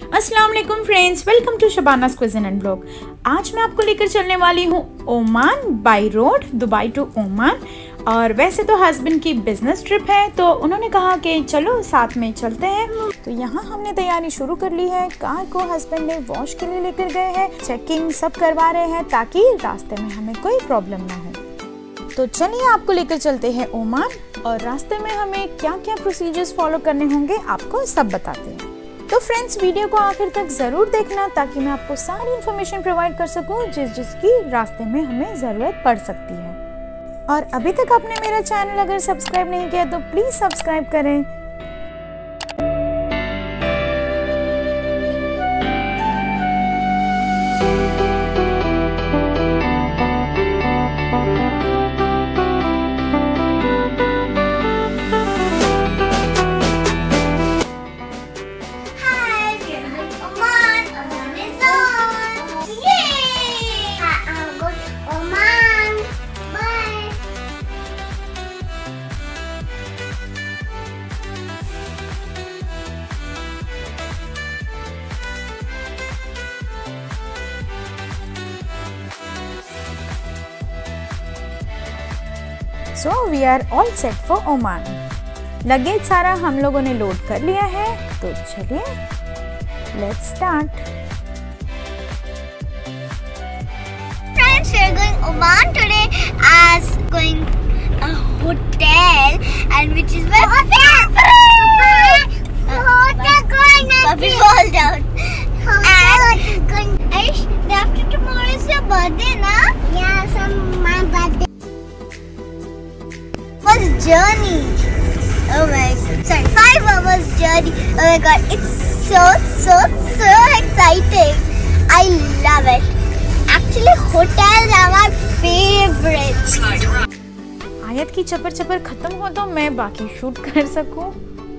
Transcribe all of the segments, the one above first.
अस्सलाम वालेकुम friends, welcome to Shabana's cuisine and blog. आज मैं आपको लेकर चलने वाली हूँ Oman by road, Dubai to Oman. और वैसे तो हस्बैंड की बिजनेस ट्रिप है, तो उन्होंने कहा कि चलो साथ में चलते हैं। तो यहाँ हमने तैयारी शुरू कर ली है। कार को हस्बैंड ने वॉश के लिए लेकर गए हैं, चेकिंग सब करवा रहे हैं ताकि रास्ते में हमें कोई प्रॉब्लम ना हो। तो चलिए आपको लेकर चलते हैं ओमान, और रास्ते में हमें क्या क्या प्रोसीजर्स फॉलो करने होंगे आपको सब बताते हैं। तो फ्रेंड्स, वीडियो को आखिर तक जरूर देखना ताकि मैं आपको सारी इन्फॉर्मेशन प्रोवाइड कर सकूं जिसकी रास्ते में हमें ज़रूरत पड़ सकती है। और अभी तक आपने मेरा चैनल अगर सब्सक्राइब नहीं किया तो प्लीज़ सब्सक्राइब करें। So we are all set for Oman. Luggage सारा हम लोगों ने लोड कर लिया है, तो चलिए let's start. Friends, we are going Oman today as going a hotel, and which is my favorite. Hotel going Puppy fall down. And Aish, after tomorrow is your birthday, na? Yeah, my birthday. Journey. Oh my god. Sorry, 5 hours journey. Oh my god, it's so exciting. I love it. Actually, hotels are my favorite. आयत की चपर चपर खत्म हो तो मैं बाकी shoot कर सकूं।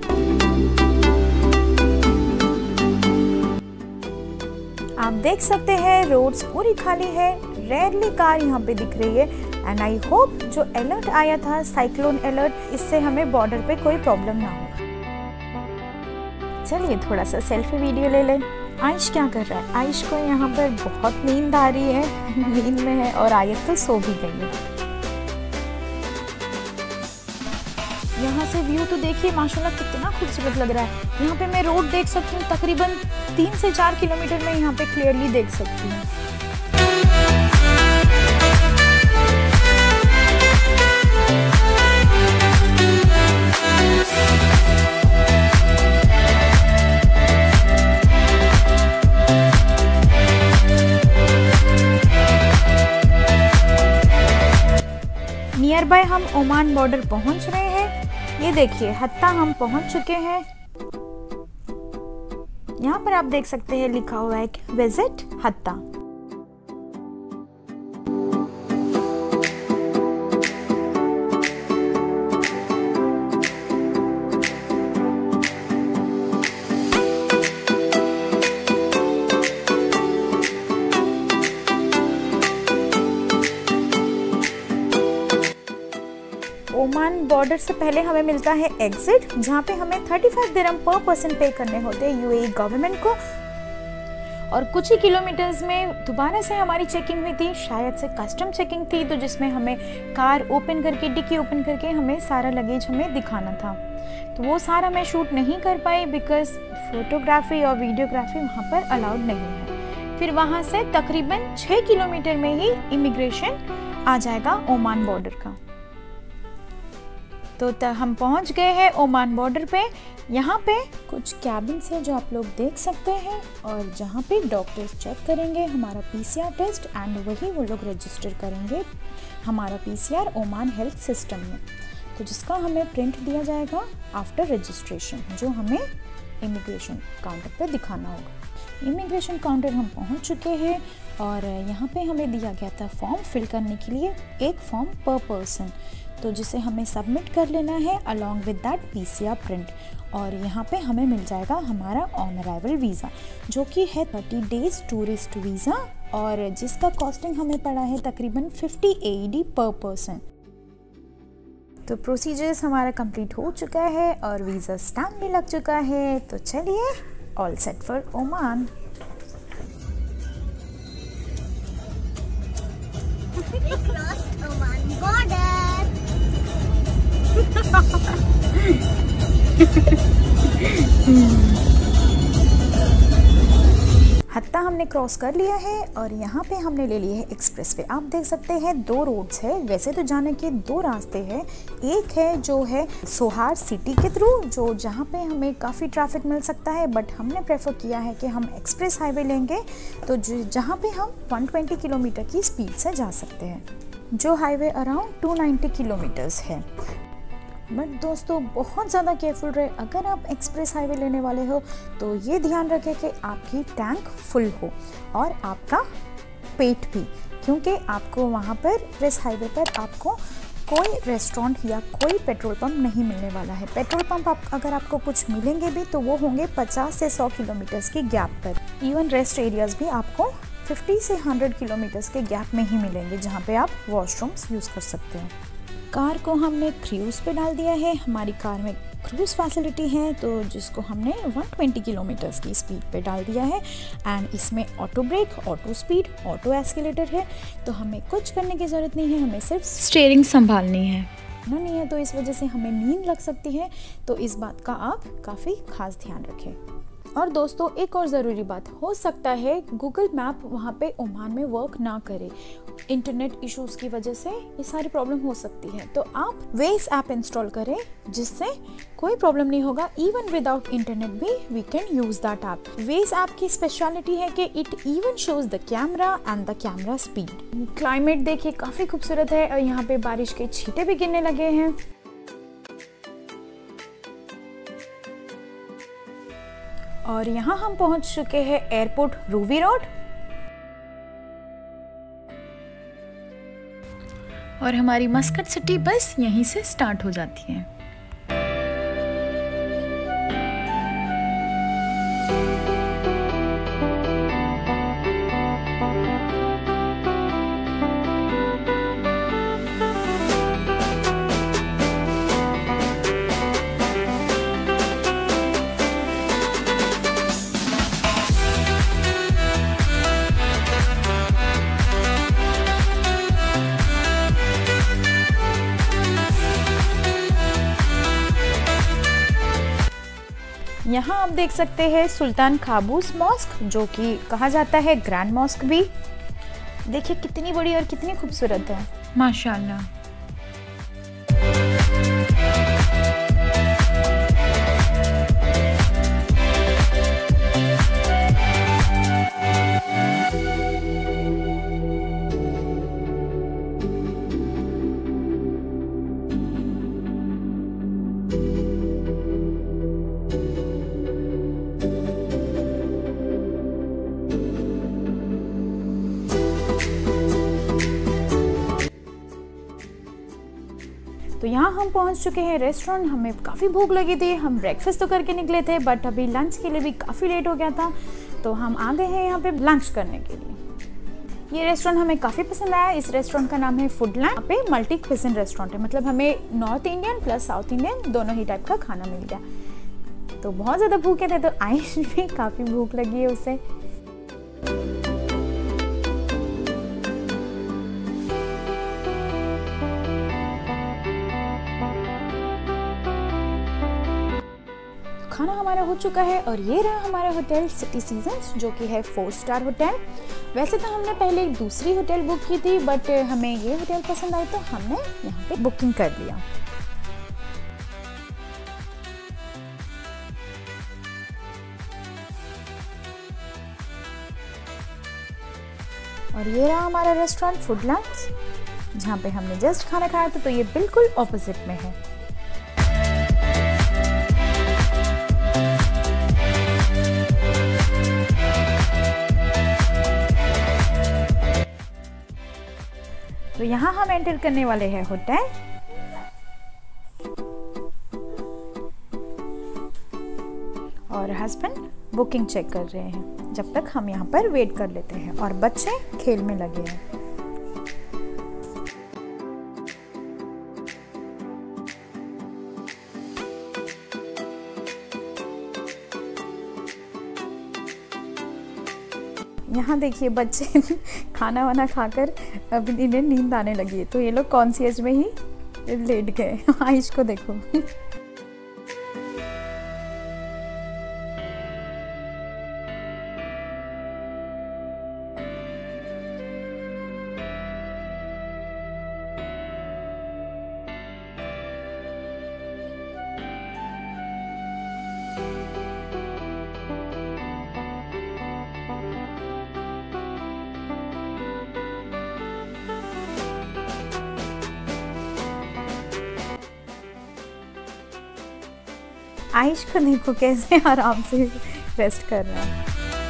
आप देख सकते हैं रोड्स पूरी खाली है, रेयरली कार यहाँ पे दिख रही है। एंड आई होप जो अलर्ट आया था, साइक्लोन अलर्ट, इससे हमें बॉर्डर पे कोई प्रॉब्लम ना हो। चलिए थोड़ा सा सेल्फी वीडियो ले लें। आयुष क्या कर रहा है? आयुष को यहाँ पर बहुत नींद आ रही है, नींद में है, और आयत तो सो भी गई है। यहाँ से व्यू तो देखिए माशाल्लाह कितना खूबसूरत लग रहा है। यहाँ पे मैं रोड देख सकती हूँ, तकरीबन 3 से 4 किलोमीटर में यहाँ पे क्लियरली देख सकती हूँ। नियर बाय हम ओमान बॉर्डर पहुंच रहे हैं। ये देखिए हत्ता हम पहुंच चुके हैं। यहाँ पर आप देख सकते हैं लिखा हुआ है कि विजिट हत्ता। ओमान बॉर्डर से पहले हमें मिलता है एग्जिट, जहाँ पे हमें 35 दिरहम पर पर्सन पे करने होते हैं यूएई गवर्नमेंट को। और कुछ ही किलोमीटर्स में दोबारा से हमारी चेकिंग हुई थी, शायद से कस्टम चेकिंग थी, तो जिसमें हमें कार ओपन करके, डिक्की ओपन करके हमें सारा लगेज हमें दिखाना था। तो वो सारा मैं शूट नहीं कर पाई बिकॉज फोटोग्राफी और वीडियोग्राफी वहाँ पर अलाउड नहीं है। फिर वहाँ से तकरीबन 6 किलोमीटर में ही इमिग्रेशन आ जाएगा ओमान बॉर्डर का। तो हम पहुंच गए हैं ओमान बॉर्डर पे। यहाँ पे कुछ कैबिन्स है जो आप लोग देख सकते हैं, और जहाँ पे डॉक्टर्स चेक करेंगे हमारा पीसीआर टेस्ट, एंड वही वो लोग रजिस्टर करेंगे हमारा पीसीआर ओमान हेल्थ सिस्टम में, तो जिसका हमें प्रिंट दिया जाएगा आफ्टर रजिस्ट्रेशन, जो हमें इमिग्रेशन काउंटर पे दिखाना होगा। इमिग्रेशन काउंटर हम पहुँच चुके हैं, और यहाँ पे हमें दिया गया था फॉर्म फिल करने के लिए, एक फॉर्म पर पर्सन, तो जिसे हमें सबमिट कर लेना है along with that PCR print. और यहाँ पे हमें मिल जाएगा हमारा ऑन अराइवल वीज़ा, जो कि है 30 डेज टूरिस्ट वीज़ा, और जिसका कॉस्टिंग हमें पड़ा है तकरीबन 50 AED पर पर्सन। तो प्रोसीजर्स हमारा कंप्लीट हो चुका है और वीज़ा स्टैम्प भी लग चुका है। तो चलिए all set for Oman. We crossed Oman border. हत्ता हमने क्रॉस कर लिया है और यहाँ पे हमने ले लिए है एक्सप्रेस वे। आप देख सकते हैं 2 रोड्स है। वैसे तो जाने के 2 रास्ते हैं। एक है जो है सोहार सिटी के थ्रू, जो जहाँ पे हमें काफ़ी ट्रैफिक मिल सकता है, बट हमने प्रेफर किया है कि हम एक्सप्रेस हाईवे लेंगे, तो जहाँ पे हम 120 किलोमीटर की स्पीड से जा सकते हैं, जो हाईवे अराउंड 290 किलोमीटर्स है। बट दोस्तों बहुत ज़्यादा केयरफुल रहे। अगर आप एक्सप्रेस हाईवे लेने वाले हो तो ये ध्यान रखें कि आपकी टैंक फुल हो और आपका पेट भी, क्योंकि आपको वहाँ पर एक्सप्रेस हाईवे पर आपको कोई रेस्टोरेंट या कोई पेट्रोल पंप नहीं मिलने वाला है। पेट्रोल पंप अगर आपको कुछ मिलेंगे भी तो वो होंगे 50 से 100 किलोमीटर्स की गैप पर। इवन रेस्ट एरियाज़ भी आपको 50 से 100 किलोमीटर्स के गैप में ही मिलेंगे, जहाँ पे आप वॉशरूम्स यूज़ कर सकते हो। कार को हमने क्रूज़ पे डाल दिया है। हमारी कार में क्रूज़ फैसिलिटी है, तो जिसको हमने 120 किलोमीटर्स की स्पीड पे डाल दिया है। एंड इसमें auto brake, auto speed, auto escalator है, तो हमें कुछ करने की ज़रूरत नहीं है, हमें सिर्फ स्टीयरिंग संभालनी है। नहीं है तो इस वजह से हमें नींद लग सकती है, तो इस बात का आप काफ़ी खास ध्यान रखें। और दोस्तों एक और ज़रूरी बात, हो सकता है गूगल मैप वहाँ पे ओमान में वर्क ना करे, इंटरनेट इश्यूज़ की वजह से ये सारी प्रॉब्लम हो सकती है, तो आप वेज ऐप इंस्टॉल करें, जिससे कोई प्रॉब्लम नहीं होगा। इवन विदाउट इंटरनेट भी we can use that app. Waze app की स्पेशलिटी है कि it even shows the camera and the camera speed. Climate देखिए काफ़ी खूबसूरत है और यहाँ पे बारिश के छींटे भी गिरने लगे हैं। और यहाँ हम पहुँच चुके हैं एयरपोर्ट रूवी रोड, और हमारी मस्कट सिटी बस यहीं से स्टार्ट हो जाती है। यहाँ आप देख सकते हैं सुल्तान काबूस मॉस्क, जो कि कहा जाता है ग्रैंड मॉस्क भी। देखिए कितनी बड़ी और कितनी खूबसूरत है, माशाल्लाह। तो यहाँ हम पहुँच चुके हैं रेस्टोरेंट। हमें काफ़ी भूख लगी थी, हम ब्रेकफास्ट तो करके निकले थे, बट अभी लंच के लिए भी काफ़ी लेट हो गया था, तो हम आ गए हैं यहाँ पे लंच करने के लिए। ये रेस्टोरेंट हमें काफ़ी पसंद आया। इस रेस्टोरेंट का नाम है फूडलैंड। यहाँ पे मल्टी क्विज़िन रेस्टोरेंट है, मतलब हमें north Indian plus south Indian दोनों ही टाइप का खाना मिल गया। तो बहुत ज़्यादा भूखे थे, तो आयुष भी काफ़ी भूख लगी है उसे। खाना हमारा हो चुका है और ये रहा हमारा होटल सिटी सीजन्स, जो कि है 4 स्टार होटल। वैसे तो हमने पहले एक दूसरी होटल बुक की थी, बट हमें ये होटल पसंद आई तो हमने यहाँ पे बुकिंग कर लिया। और ये रहा हमारा रेस्टोरेंट फूडलैंड, जहाँ पे हमने जस्ट खाना खाया था, तो ये बिल्कुल ऑपोजिट में है। तो यहाँ हम एंटर करने वाले हैं होटल। और हस्बैंड बुकिंग चेक कर रहे हैं, जब तक हम यहाँ पर वेट कर लेते हैं, और बच्चे खेल में लगे हैं। यहाँ देखिए बच्चे खाना वाना खाकर अब इन्हें नींद आने लगी है, तो ये लोग कॉन्शियस में ही लेट गए। आयुष को देखो। आयुष को देखो कैसे आराम से रेस्ट कर रहा है।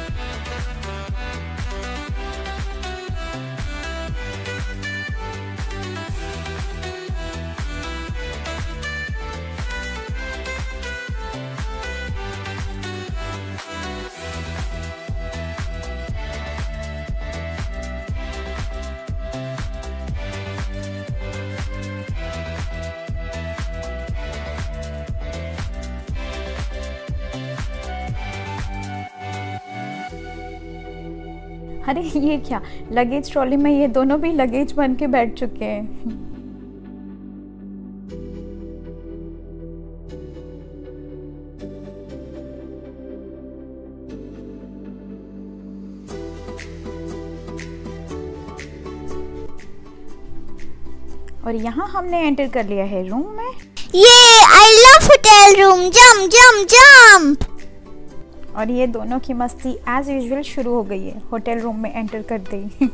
अरे ये क्या, लगेज ट्रॉली में ये दोनों भी लगेज बन के बैठ चुके हैं। और यहाँ हमने एंटर कर लिया है रूम में। ये I love hotel room, jump jump jump. और ये दोनों की मस्ती एज यूजुअल शुरू हो गई है होटल रूम में एंटर करते ही।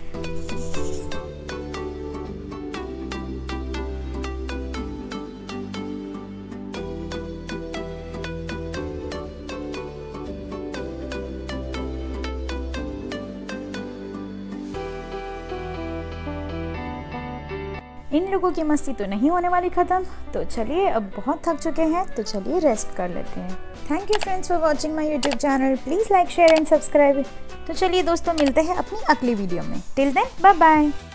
इन लोगों की मस्ती तो नहीं होने वाली ख़त्म, तो चलिए अब बहुत थक चुके हैं तो चलिए रेस्ट कर लेते हैं। Thank you friends for watching my YouTube channel. Please like share and subscribe. तो चलिए दोस्तों मिलते हैं अपनी अगली वीडियो में। Till then bye bye.